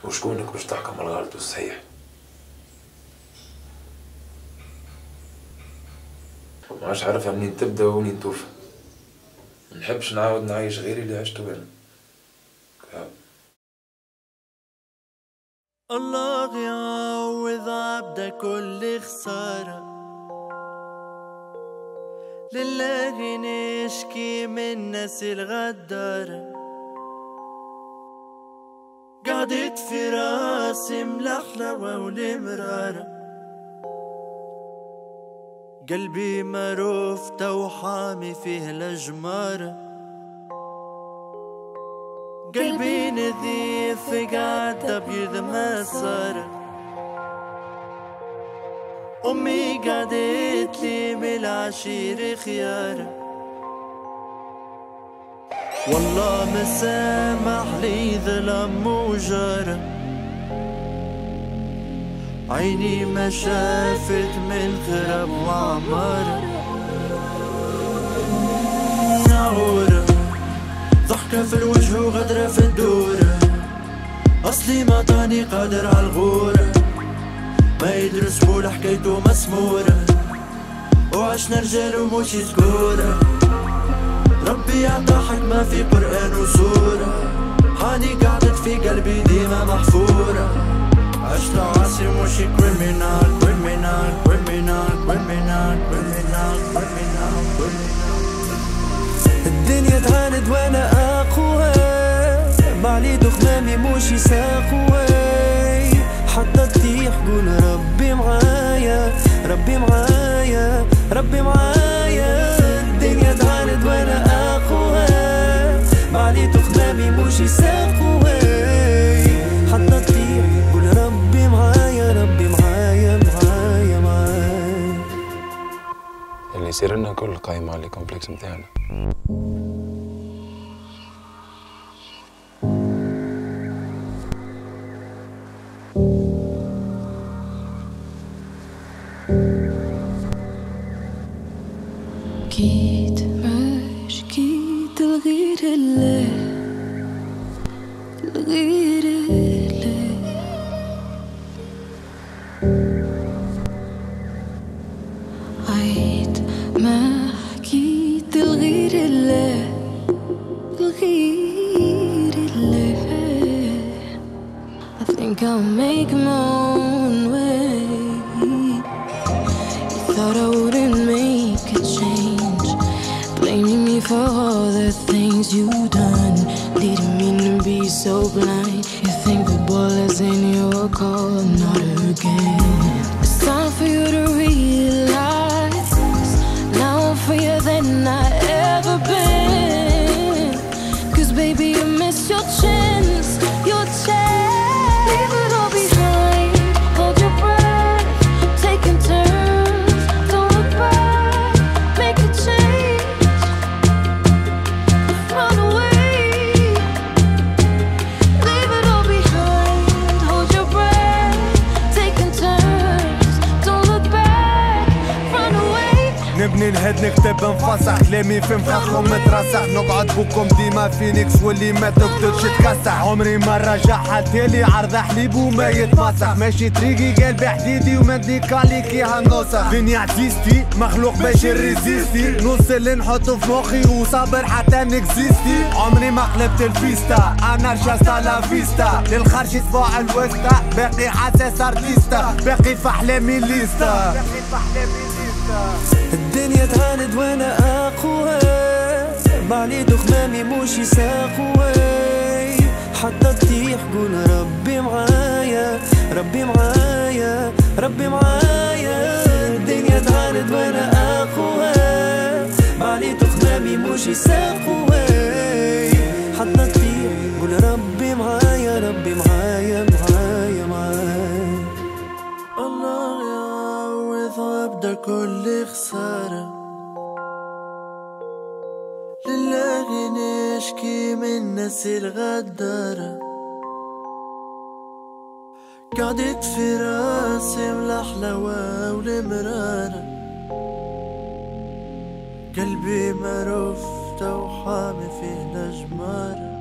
وشكونك باش تحكم الغلط والصحيح؟ ما عادش عارفها منين تبدا ومنين توفى. منحبش نعاود نعيش غيري اللي عشته انا. الله يعوض عبده كل خسارة، لله نشكي من الناس الغدارة. قعدت في راسي ملحلوة والمرارة، قلبي مروفته وحامي فيه الأجمارة. قلبي نظيف قاعد أبيض مسارة، أمي قعدت لي بالعشير خيارة. والله ما سامح لي ظلم وجارة، عيني ما شافت من خرب وعمارة. نعورة ضحكة في الوجه وغدرة في الدورة، أصلي ما طاني قادر عالغورة. ما يدرس بول حكايته مسمورة، وعشنا رجال ومش ذكورة. ربي عطا حكمة في قرآن وسورة، حالي قعدت في قلبي ديما محفورة. عشت عاصي مش كريمينال كريمينال كريمينال كريمينال كريمينال كريمينال كريمينال. الدنيا تعاند وانا اقوى، بعلي دخمامي مش يساقوي. حتى تطيح قول ربي معايا ربي معايا ربي معايا. الدنيا تعاند وانا اقوى، بعلي دخمامي مش يساقوي. حتى تطيح قول ربي معايا ربي معايا معايا معايا. اللي يصير لنا كل قايم على الكومبلكس متاعنا. أكيد مش أكيد الغير الله الغير الله. عيد ما حكيت الغير الله الغير الله. I think I'll make my own way. You thought I wouldn't make a change, blaming me for all the things you've done, leading me to be so blind. You think the ball is in your court, not again. It's time for you to realize now I'm freer than I ever been. 'Cause baby you missed your chance, your chance. Leave it all behind, hold your breath, taking turns, don't look back, make a change, run away. Leave it all behind, hold your breath, taking turns, don't look back, run away. نبني الهد نكتب نفصح، كلامي في مخخهم مترسح. نقعد بوكم ديما فينيكس واللي ما تقدرش تكسح. عمري ما رجع حالتالي عرض حليب وما يتمسح. ماشي طريقي قلبي حديدي ومدني كالي كي هالنصح. دنيا عزيزتي مخلوق باش نريزيستي، نص اللي نحطه في مخي وصابر حتى نكزيستي. عمري ما قلبت الفيستا، انا رجعت لا فيستا. للخرج اسبوع الوسطى باقي حاسس ارتيستا، باقي في احلامي ليستا. الدنيا تعاند وانا اقوى، بعلي دخمامي مش يساقوي. حتى تطيح قول ربي معايا ربي معايا ربي معايا. الدنيا تعاند وانا اقوى، بعلي دخمامي مش يساقوي. حتى تطيح قول ربي معايا ربي معايا معايا معايا. الله يعوض عبده كل خسارة، لله نشكي من الناس الغدارة. قعدت في راسي ملحلوة والمرارة، قلبي مروفته وحامي فيه الأجمارة.